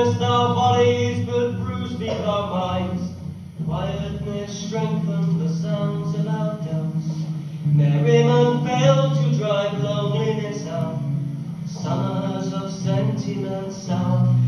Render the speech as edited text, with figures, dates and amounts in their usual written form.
possessed our bodies, but bruised beneath our minds. Quietness strengthened the sounds of our doubts. Merriment failed to drive loneliness out. Summers of sentiment south.